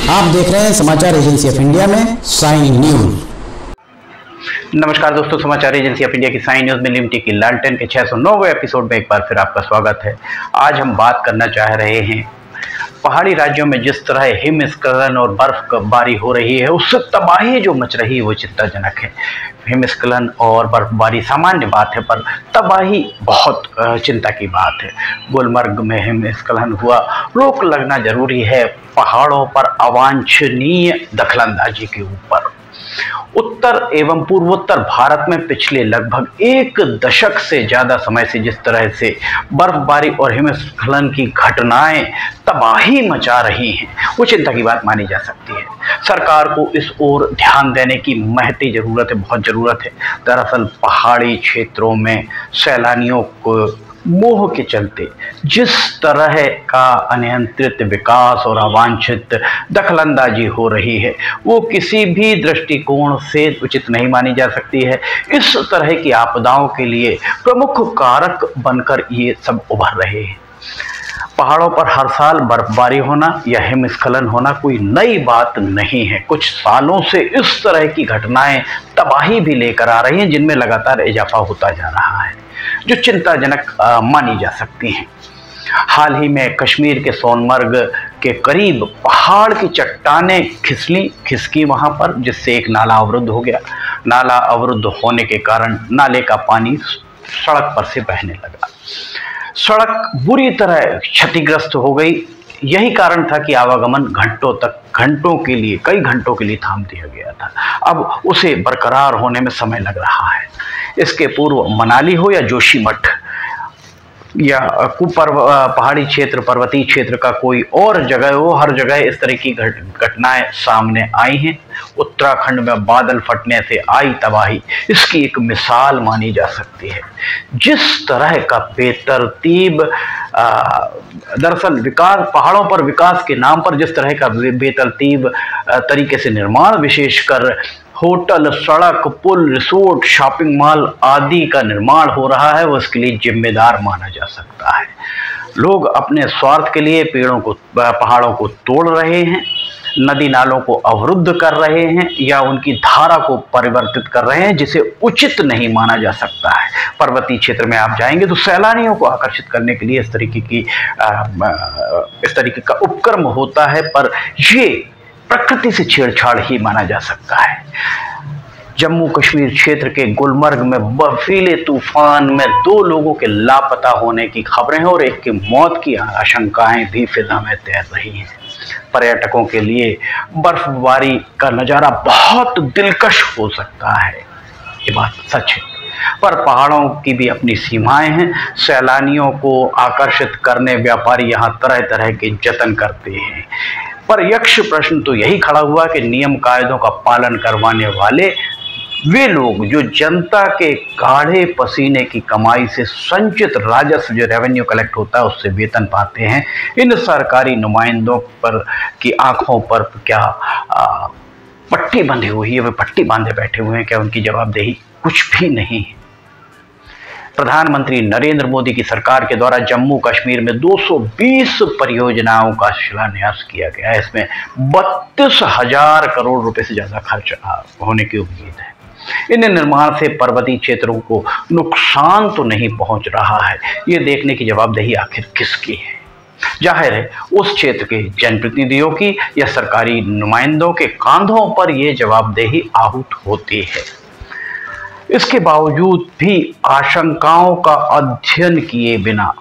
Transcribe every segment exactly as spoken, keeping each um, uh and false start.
आप देख रहे हैं समाचार एजेंसी ऑफ इंडिया में साइन न्यूज। नमस्कार दोस्तों, समाचार एजेंसी ऑफ इंडिया की साइन न्यूज में लिमटी की लालटेन के छह सौ नौवे एपिसोड में एक बार फिर आपका स्वागत है। आज हम बात करना चाह रहे हैं पहाड़ी राज्यों में जिस तरह हिमस्खलन और बर्फबारी हो रही है, उससे तबाही जो मच रही है वो चिंताजनक है। हिमस्खलन और बर्फबारी सामान्य बात है, पर तबाही बहुत चिंता की बात है। गुलमर्ग में हिमस्खलन हुआ, रोक लगना जरूरी है पहाड़ों पर अवांछनीय दखलंदाजी के ऊपर। उत्तर एवं पूर्वोत्तर भारत में पिछले लगभग एक दशक से ज्यादा समय से जिस तरह से बर्फबारी और हिमस्खलन की घटनाएं तबाही मचा रही हैं, वो चिंता की बात मानी जा सकती है। सरकार को इस ओर ध्यान देने की महती जरूरत है, बहुत जरूरत है। दरअसल पहाड़ी क्षेत्रों में सैलानियों को मोह के चलते जिस तरह का अनियंत्रित विकास और अवांछित दखलंदाजी हो रही है, वो किसी भी दृष्टिकोण से उचित नहीं मानी जा सकती है। इस तरह की आपदाओं के लिए प्रमुख कारक बनकर ये सब उभर रहे हैं। पहाड़ों पर हर साल बर्फबारी होना या हिमस्खलन होना कोई नई बात नहीं है। कुछ सालों से इस तरह की घटनाएं तबाही भी लेकर आ रही हैं, जिनमें लगातार इजाफा होता जा रहा है, जो चिंताजनक मानी जा सकती हैं। हाल ही में कश्मीर के सोनमर्ग के करीब पहाड़ की चट्टानें खिसली खिसकी वहां पर, जिससे एक नाला अवरुद्ध हो गया। नाला अवरुद्ध होने के कारण नाले का पानी सड़क पर से बहने लगा। सड़क बुरी तरह क्षतिग्रस्त हो गई। यही कारण था कि आवागमन घंटों तक घंटों के लिए कई घंटों के लिए थाम दिया गया था। अब उसे बरकरार होने में समय लग रहा है। इसके पूर्व मनाली हो या जोशीमठ या कुपर्व पहाड़ी क्षेत्र, पर्वतीय क्षेत्र का कोई और जगह हो, हर जगह इस तरह की घटनाएं सामने आई हैं। उत्तराखंड में बादल फटने से आई तबाही इसकी एक मिसाल मानी जा सकती है। जिस तरह का बेतरतीब दरअसल विकास, पहाड़ों पर विकास के नाम पर जिस तरह का बेतरतीब तरीके से निर्माण, विशेषकर होटल, सड़क, पुल, रिसोर्ट, शॉपिंग मॉल आदि का निर्माण हो रहा है, वो इसके लिए जिम्मेदार माना जा सकता है। लोग अपने स्वार्थ के लिए पेड़ों को, पहाड़ों को तोड़ रहे हैं, नदी नालों को अवरुद्ध कर रहे हैं या उनकी धारा को परिवर्तित कर रहे हैं, जिसे उचित नहीं माना जा सकता है। पर्वतीय क्षेत्र में आप जाएंगे तो सैलानियों को आकर्षित करने के लिए इस तरीके की आ, इस तरीके का उपक्रम होता है, पर ये प्रकृति से छेड़छाड़ ही माना जा सकता है। जम्मू कश्मीर क्षेत्र के गुलमर्ग में बर्फीले तूफान में दो लोगों के लापता होने की खबरें हैं और एक की मौत की आशंकाएं भी फिजा में तैर रही हैं। पर्यटकों के लिए बर्फबारी का नज़ारा बहुत दिलकश हो सकता है, ये बात सच है, पर पहाड़ों की भी अपनी सीमाएं हैं। सैलानियों को आकर्षित करने व्यापारी यहाँ तरह तरह के जतन करते हैं, पर यक्ष प्रश्न तो यही खड़ा हुआ कि नियम कायदों का पालन करवाने वाले वे लोग जो जनता के गाढ़े पसीने की कमाई से संचित राजस्व, जो रेवेन्यू कलेक्ट होता है, उससे वेतन पाते हैं, इन सरकारी नुमाइंदों पर की आंखों पर क्या आ, पट्टी बंधी हुई है? वे पट्टी बांधे बैठे हुए हैं क्या? उनकी जवाबदेही कुछ भी नहीं है। प्रधानमंत्री नरेंद्र मोदी की सरकार के द्वारा जम्मू कश्मीर में दो सौ बीस परियोजनाओं का शिलान्यास किया गया है। इसमें बत्तीस हजार करोड़ रुपए से ज्यादा खर्च होने की उम्मीद है। इन निर्माण से पर्वतीय क्षेत्रों को नुकसान तो नहीं पहुंच रहा है, ये देखने की जवाबदेही आखिर किसकी है? जाहिर है उस क्षेत्र के जनप्रतिनिधियों की या सरकारी नुमाइंदों के कांधों पर यह जवाबदेही आहूत होती है। इसके बावजूद भी आशंकाओं का अध्ययन किए बिना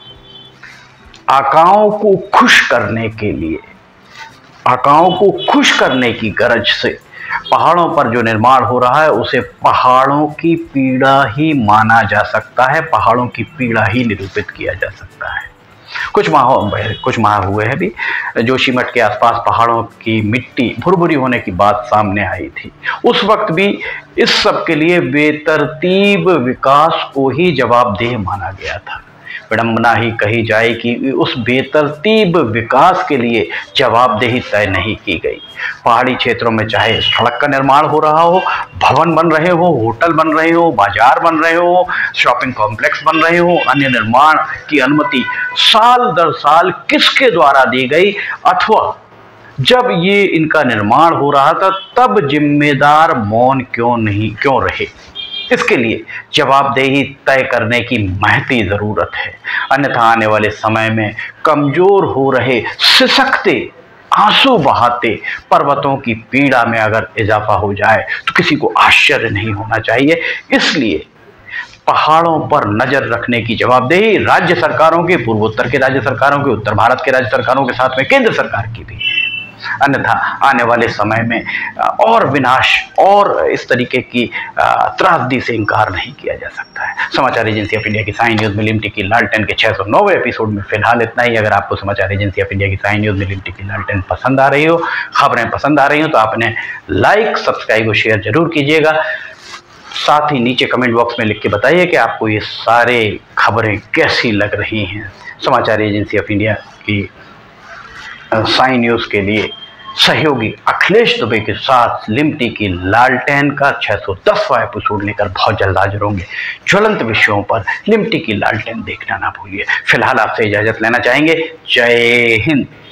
आकाओं को खुश करने के लिए, आकाओं को खुश करने की गरज से पहाड़ों पर जो निर्माण हो रहा है उसे पहाड़ों की पीड़ा ही माना जा सकता है, पहाड़ों की पीड़ा ही निरूपित किया जा सकता है। कुछ माह कुछ माह हुए हैं भी जोशीमठ के आसपास पहाड़ों की मिट्टी भुरभुरी होने की बात सामने आई थी। उस वक्त भी इस सब के लिए बेतरतीब विकास को ही जवाबदेह माना गया था। विडंबना ही कही जाए कि उस बेतरतीब विकास के लिए जवाबदेही तय नहीं की गई। पहाड़ी क्षेत्रों में चाहे सड़क का निर्माण हो रहा हो, भवन बन रहे हो, होटल बन रहे हो, बाजार बन रहे हो, शॉपिंग कॉम्प्लेक्स बन रहे हो, अन्य निर्माण की अनुमति साल दर साल किसके द्वारा दी गई, अथवा जब ये इनका निर्माण हो रहा था तब जिम्मेदार मौन क्यों नहीं क्यों रहे? इसके लिए जवाबदेही तय करने की महती जरूरत है, अन्यथा आने वाले समय में कमजोर हो रहे, सिसकते, आंसू बहाते पर्वतों की पीड़ा में अगर इजाफा हो जाए तो किसी को आश्चर्य नहीं होना चाहिए। इसलिए पहाड़ों पर नजर रखने की जवाबदेही राज्य सरकारों के, पूर्वोत्तर के राज्य सरकारों के, उत्तर भारत के राज्य सरकारों के साथ में केंद्र सरकार की भी है। अन्यथा आने वाले समय में और विनाश और इस तरीके की त्रासदी से इनकार नहीं किया जा सकता है। समाचार एजेंसी ऑफ इंडिया की साइन न्यूज में लिमटी की लालटेन के छह सौ नौवें एपिसोड में फिलहाल इतना ही। अगर आपको समाचार एजेंसी ऑफ इंडिया की साइन न्यूज में लिमटी की लालटेन पसंद आ रही हो, खबरें पसंद आ रही हो, तो आपने लाइक, सब्सक्राइब और शेयर जरूर कीजिएगा। साथ ही नीचे कमेंट बॉक्स में लिख के बताइए कि आपको ये सारे खबरें कैसी लग रही हैं। समाचार एजेंसी ऑफ इंडिया की साइन न्यूज के लिए सहयोगी अखिलेश दुबे के साथ लिमटी की लालटेन का छह सौ दसवां एपिसोड लेकर बहुत जल्द हाजिर होंगे। ज्वलंत विषयों पर लिमटी की लालटेन देखना ना भूलिए। फिलहाल आपसे इजाजत लेना चाहेंगे। जय हिंद।